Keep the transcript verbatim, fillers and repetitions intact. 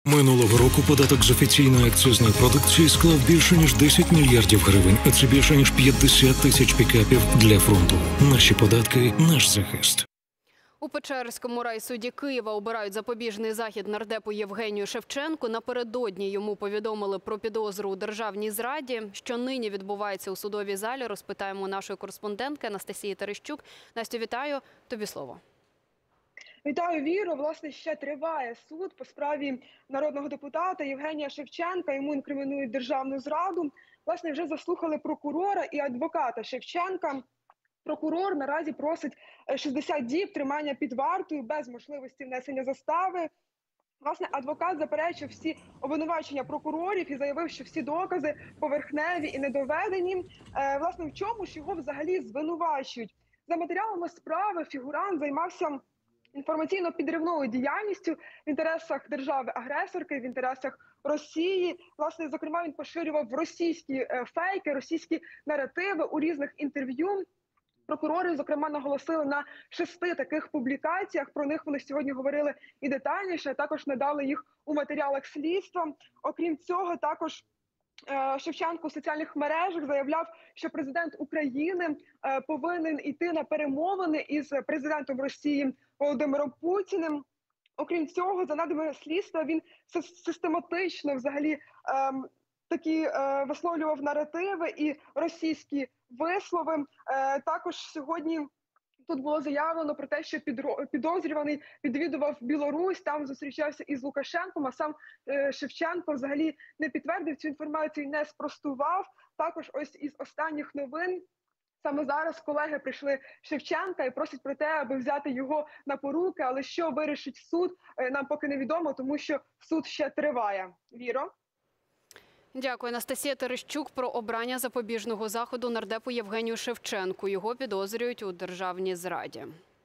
Минулого року податок з офіційної акцизної продукції склав більше ніж десять мільярдів гривень, а це більше ніж п'ятдесят тисяч пікапів для фронту. Наші податки – наш захист. У Печерському райсуді Києва обирають запобіжний захід нардепу Євгенію Шевченку. Напередодні йому повідомили про підозру у державній зраді. Що нині відбувається у судовій залі, розпитаємо у нашої кореспондентки Анастасії Терещук. Настю, вітаю. Тобі слово. Вітаю, Віро. Власне, ще триває суд по справі народного депутата Євгенія Шевченка. Йому інкримінують державну зраду. Власне, вже заслухали прокурора і адвоката Шевченка. Прокурор наразі просить шістдесят діб тримання під вартою без можливості внесення застави. Власне, адвокат заперечив всі обвинувачення прокурорів і заявив, що всі докази поверхневі і недоведені. Власне, в чому ж його взагалі звинувачують? За матеріалами справи фігурант займався інформаційно-підривною діяльністю в інтересах держави-агресорки, в інтересах Росії. Власне, зокрема, він поширював російські фейки, російські наративи у різних інтерв'ю. Прокурори, зокрема, наголосили на шести таких публікаціях. Про них вони сьогодні говорили і детальніше, також надали їх у матеріалах слідства. Окрім цього, також Шевченко у соціальних мережах заявляв, що президент України повинен йти на перемовини із президентом Росії Володимиром Путіним. Окрім цього, за даними слідства, він систематично взагалі ем, такі е, висловлював наративи і російські вислови. Е, також сьогодні тут було заявлено про те, що підозрюваний відвідував Білорусь, там зустрічався із Лукашенком, а сам е, Шевченко взагалі не підтвердив цю інформацію, не спростував. Також ось із останніх новин саме зараз колеги прийшли Шевченка і просять про те, аби взяти його на поруки, але що вирішить суд, нам поки невідомо, тому що суд ще триває. Віро? Дякую. Анастасія Терещук про обрання запобіжного заходу нардепу Євгенію Шевченку. Його підозрюють у державній зраді.